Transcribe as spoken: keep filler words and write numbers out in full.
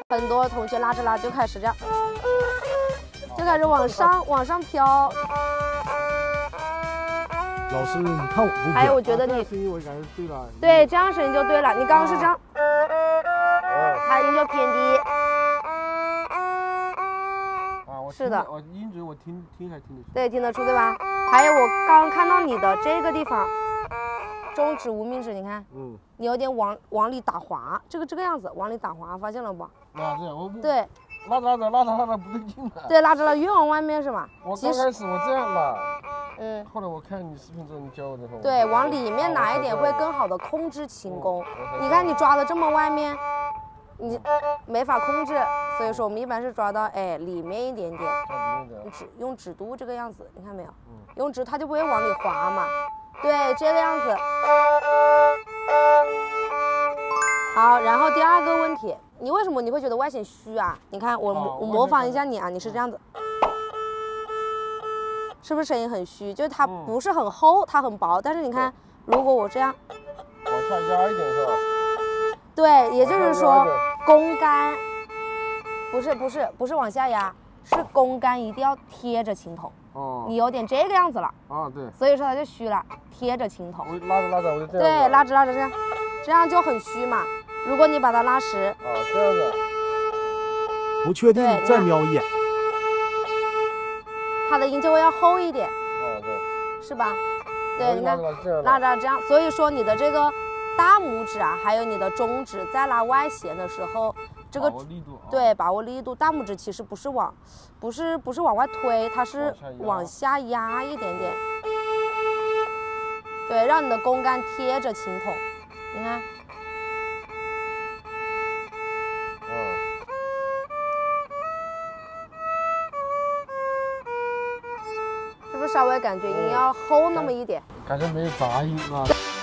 很多同学拉着拉就开始这样，就开始往上往上飘。 老师，你看我不哎，我觉得你声音我感觉对了。 对，这样声音就对了。你刚刚是这样，它音就偏低。 啊，我是的， 我音准我听听还听得出。 对，听得出对吧？还有我刚刚看到你的这个地方，中指、无名指，你看， 嗯， 你有点往往里打滑，这个这个样子往里打滑，发现了不？ 啊，这样我不。 对。 拉着拉着拉着拉着不对劲了。 对，拉着了越往外面是吧？ 我刚开始我这样拉， 嗯， 后来我看你视频之后，你教我之后， 对，往里面拿一点会更好的控制轻功。你看你抓的这么外面，你没法控制，所以说我们一般是抓到哎里面一点点，你指用指肚这个样子，你看没有？用指它就不会往里滑嘛。对，这个样子。好，然后第二个问题。 你为什么你会觉得外显虚啊？你看我、哦、我模仿一下你啊，你是这样子，是不是声音很虚？就是它不是很厚，它很薄，但是你看，如果我这样往下压一点是吧？ 对，也就是说弓杆不是不是不是往下压，是弓杆一定要贴着琴筒。哦，你有点这个样子了啊，对， 所以说它就虚了，贴着琴筒。 我拉着拉着我就这样。 对，拉着拉着这样，这样就很虚嘛。 如果你把它拉实， 啊，这样子， 不确定再瞄一眼， 它的音就会要厚一点， 哦对， 是吧？对，你看拉着这样，所以说你的这个大拇指啊，还有你的中指在拉外弦的时候，这个把握力度， 对，把握力度，大拇指其实不是往，不是不是往外推，它是往下压一点点，对，让你的弓杆贴着琴筒，你看。 是不是稍微感觉音要厚那么一点？ 感觉没有杂音啊。